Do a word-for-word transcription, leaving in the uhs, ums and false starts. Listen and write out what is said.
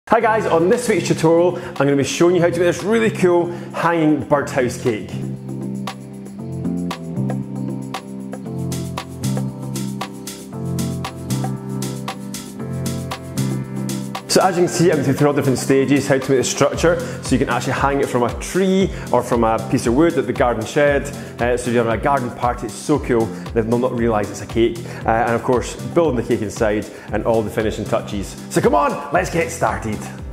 Hi guys, on this week's tutorial I'm going to be showing you how to make this really cool hanging birdhouse cake. So as you can see, I'm going through all different stages how to make the structure, so you can actually hang it from a tree or from a piece of wood at the garden shed. Uh, so if you're having a garden party, it's so cool that they'll not realise it's a cake. Uh, and of course, building the cake inside and all the finishing touches. So come on, let's get started.